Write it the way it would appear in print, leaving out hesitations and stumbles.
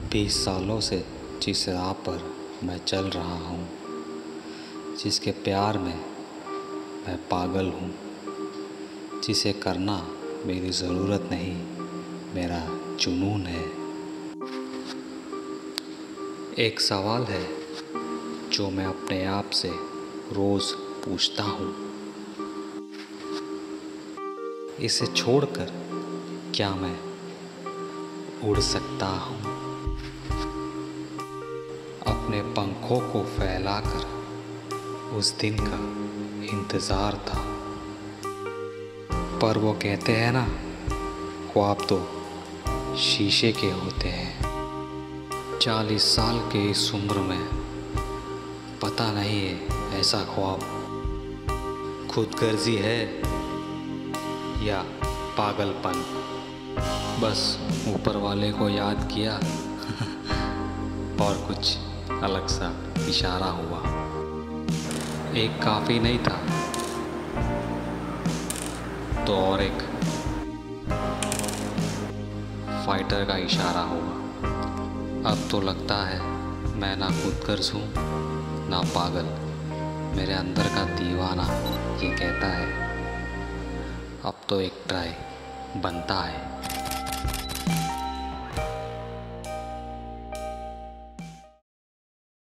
20 सालों से जिस राह पर मैं चल रहा हूँ, जिसके प्यार में मैं पागल हूँ, जिसे करना मेरी ज़रूरत नहीं, मेरा जुनून है। एक सवाल है जो मैं अपने आप से रोज़ पूछता हूँ, इसे छोड़कर क्या मैं उड़ सकता हूँ? अपने पंखों को फैलाकर उस दिन का इंतज़ार था, पर वो कहते हैं ना, ख्वाब तो शीशे के होते हैं। 40 साल के इस उम्र में पता नहीं है ऐसा ख्वाब खुदगर्जी है या पागलपन। बस ऊपर वाले को याद किया और कुछ अलग सा इशारा हुआ। एक काफ़ी नहीं था तो और एक फाइटर का इशारा हुआ। अब तो लगता है मैं ना खुदगर्ज हूँ ना पागल, मेरे अंदर का दीवाना ये कहता है अब तो एक ट्राई बनता है।